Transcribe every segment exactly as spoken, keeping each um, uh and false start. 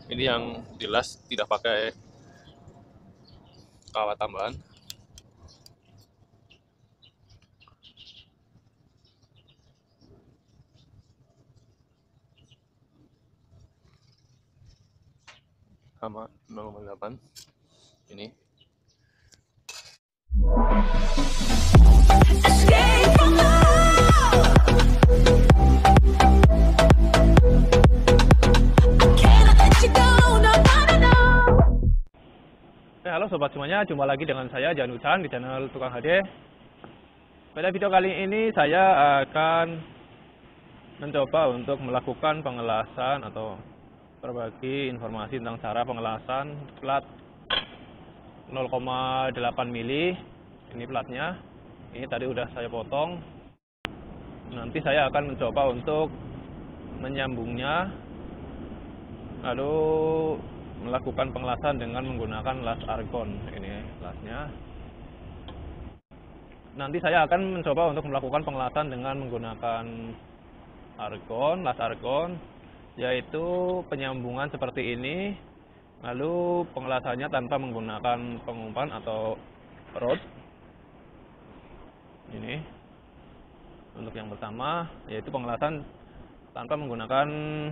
Ini yang dilas tidak pakai kawat tambahan. Sama nol koma delapan ini. Oke, halo sobat semuanya, jumpa lagi dengan saya Janusan di channel Tukang H D. Pada video kali ini saya akan mencoba untuk melakukan pengelasan atau berbagi informasi tentang cara pengelasan plat nol koma delapan mili. Ini platnya. Ini tadi udah saya potong. Nanti saya akan mencoba untuk menyambungnya, lalu melakukan pengelasan dengan menggunakan las argon. Ini lasnya. Nanti saya akan mencoba untuk melakukan pengelasan dengan menggunakan argon, las argon, yaitu penyambungan seperti ini, lalu pengelasannya tanpa menggunakan pengumpan atau rod. Ini untuk yang pertama, yaitu pengelasan tanpa menggunakan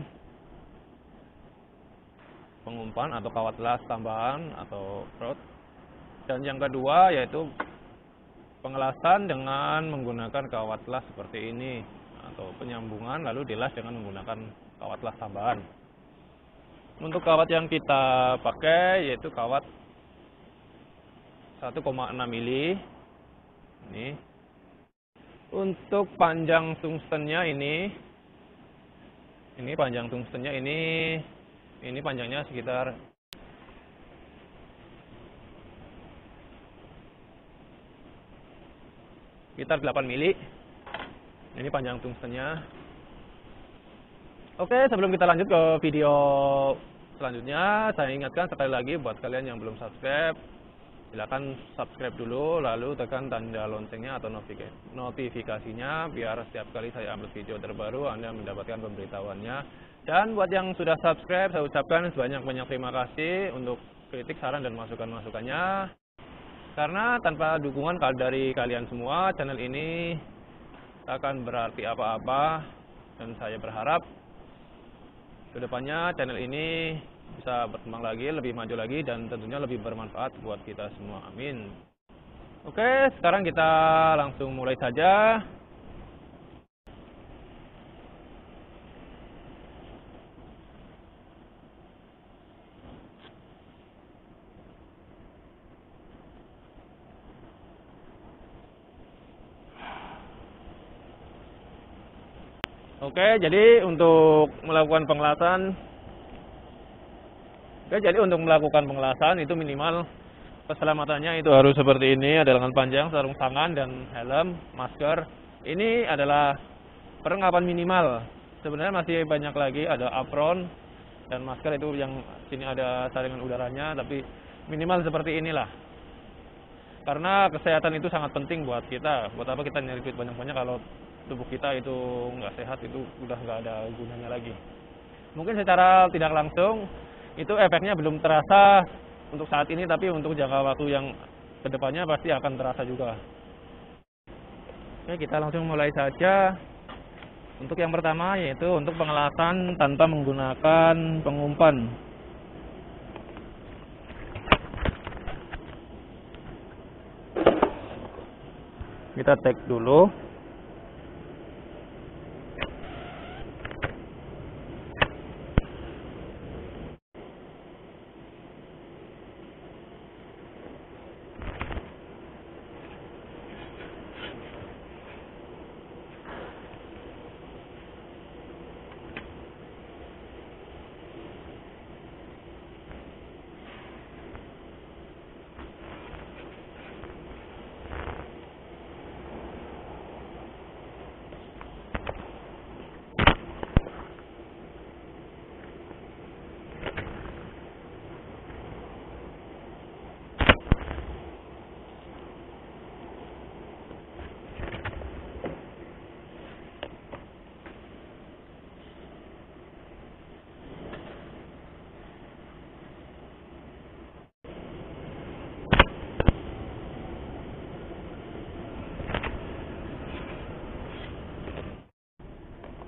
pengumpan atau kawat las tambahan atau rod. Dan yang kedua yaitu pengelasan dengan menggunakan kawat las seperti ini atau penyambungan lalu dilas dengan menggunakan kawat las tambahan. Untuk kawat yang kita pakai yaitu kawat satu koma enam mili. Ini. Untuk panjang tungstennya ini ini panjang tungstennya ini ini panjangnya sekitar sekitar delapan mili. Ini panjang tungstennya. Oke, sebelum kita lanjut ke video selanjutnya, saya ingatkan sekali lagi buat kalian yang belum subscribe, silakan subscribe dulu, lalu tekan tanda loncengnya atau notifikasinya biar setiap kali saya upload video terbaru Anda mendapatkan pemberitahuannya. Dan buat yang sudah subscribe, saya ucapkan sebanyak-banyak terima kasih untuk kritik, saran, dan masukan-masukannya. Karena tanpa dukungan dari kalian semua, channel ini akan berarti apa-apa. Dan saya berharap kedepannya channel ini bisa berkembang lagi, lebih maju lagi, dan tentunya lebih bermanfaat buat kita semua. Amin. Oke, sekarang kita langsung mulai saja. Oke, jadi untuk melakukan pengelasan Oke, jadi untuk melakukan pengelasan itu minimal keselamatannya itu harus seperti ini, ada lengan panjang, sarung tangan, dan helm, masker. Ini adalah perlengkapan minimal. Sebenarnya masih banyak lagi, ada apron dan masker itu yang sini ada saringan udaranya, tapi minimal seperti inilah. Karena kesehatan itu sangat penting buat kita. Buat apa kita nyari duit banyak-banyak kalau tubuh kita itu nggak sehat, itu udah nggak ada gunanya lagi. Mungkin secara tidak langsung itu efeknya belum terasa untuk saat ini, tapi untuk jangka waktu yang kedepannya pasti akan terasa juga. Oke, kita langsung mulai saja. Untuk yang pertama yaitu untuk pengelasan tanpa menggunakan pengumpan. Kita take dulu.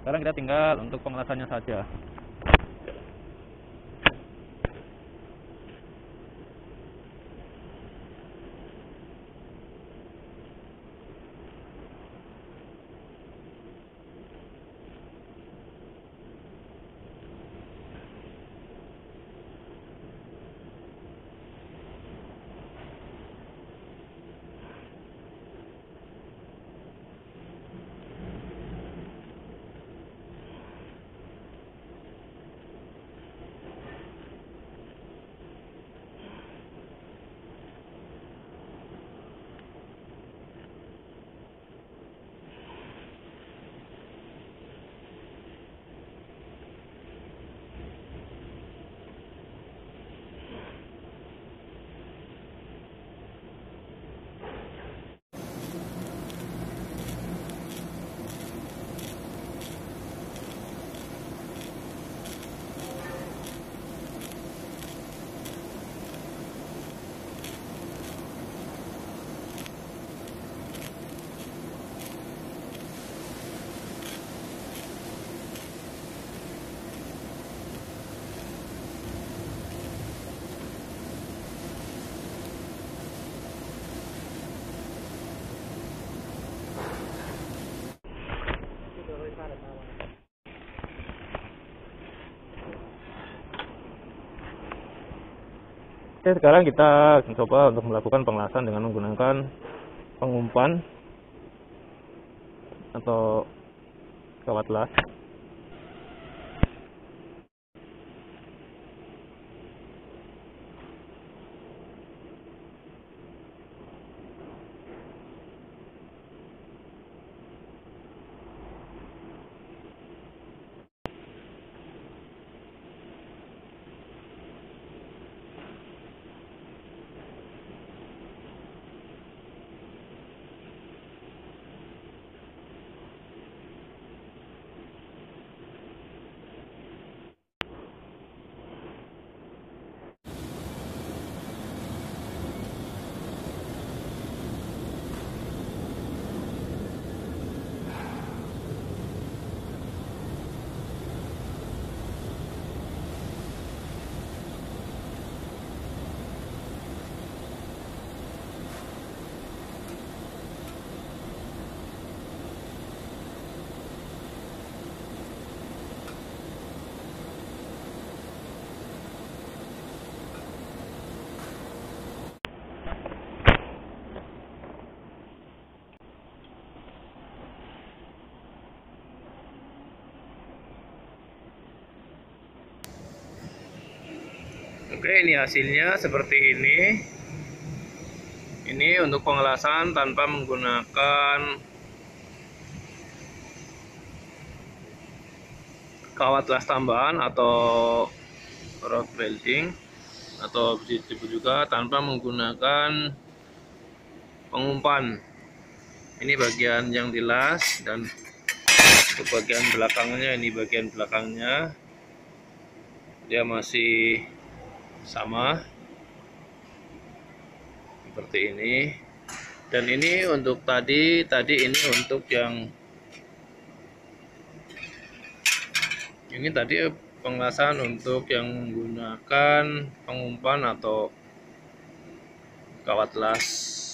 Sekarang kita tinggal untuk pengelasannya saja. Oke, sekarang kita coba untuk melakukan pengelasan dengan menggunakan pengumpan atau kawat las. Oke, ini hasilnya seperti ini. Ini untuk pengelasan tanpa menggunakan kawat las tambahan atau rod welding, atau bisa disebut juga tanpa menggunakan pengumpan. Ini bagian yang dilas, dan untuk bagian belakangnya, ini bagian belakangnya dia masih sama seperti ini. Dan ini untuk tadi tadi ini untuk yang ini tadi pengelasan untuk yang menggunakan pengumpan atau kawat las.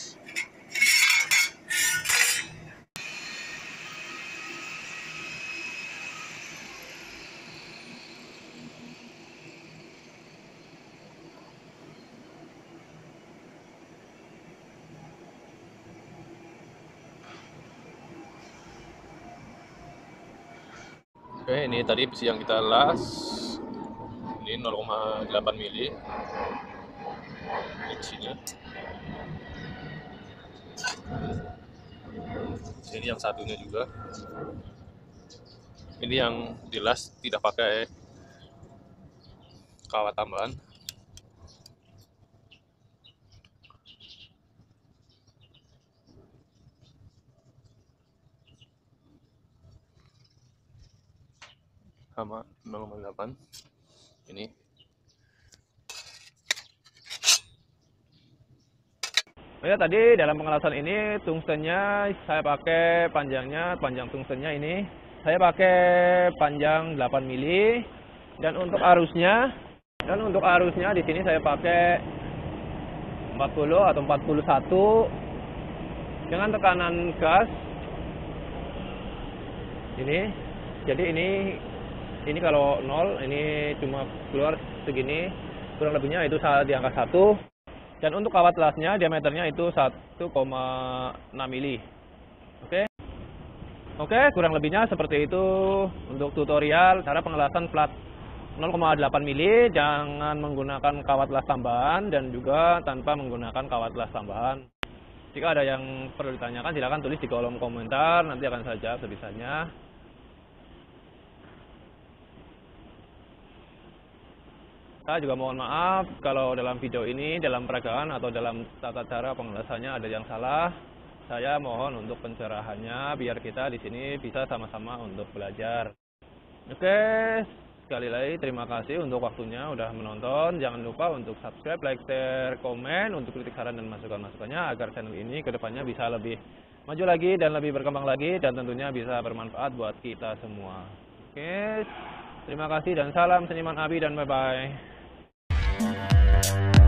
Oke, ini tadi besi yang kita las, ini nol koma delapan mili ini besinya. Ini yang satunya juga, ini yang dilas tidak pakai kawat tambahan. Sama nol koma delapan ini. Oh ya, tadi dalam pengelasan ini tungstennya saya pakai panjangnya, panjang tungstennya ini saya pakai panjang delapan mili, dan untuk arusnya dan untuk arusnya di sini saya pakai empat puluh atau empat puluh satu dengan tekanan gas ini. Jadi ini ini kalau nol, ini cuma keluar segini, kurang lebihnya itu di angka satu. Dan untuk kawat lasnya diameternya itu satu koma enam mili. Oke. Oke, kurang lebihnya seperti itu untuk tutorial cara pengelasan plat nol koma delapan mili, jangan menggunakan kawat las tambahan dan juga tanpa menggunakan kawat las tambahan. Jika ada yang perlu ditanyakan silakan tulis di kolom komentar, nanti akan saya jawab sebisanya. Saya juga mohon maaf kalau dalam video ini, dalam peragaan atau dalam tata cara pengelasannya ada yang salah. Saya mohon untuk pencerahannya biar kita di sini bisa sama-sama untuk belajar. Oke, sekali lagi terima kasih untuk waktunya udah menonton. Jangan lupa untuk subscribe, like, share, komen untuk kritik, saran dan masukan-masukannya agar channel ini kedepannya bisa lebih maju lagi dan lebih berkembang lagi dan tentunya bisa bermanfaat buat kita semua. Oke, terima kasih dan salam seniman Abi dan bye-bye.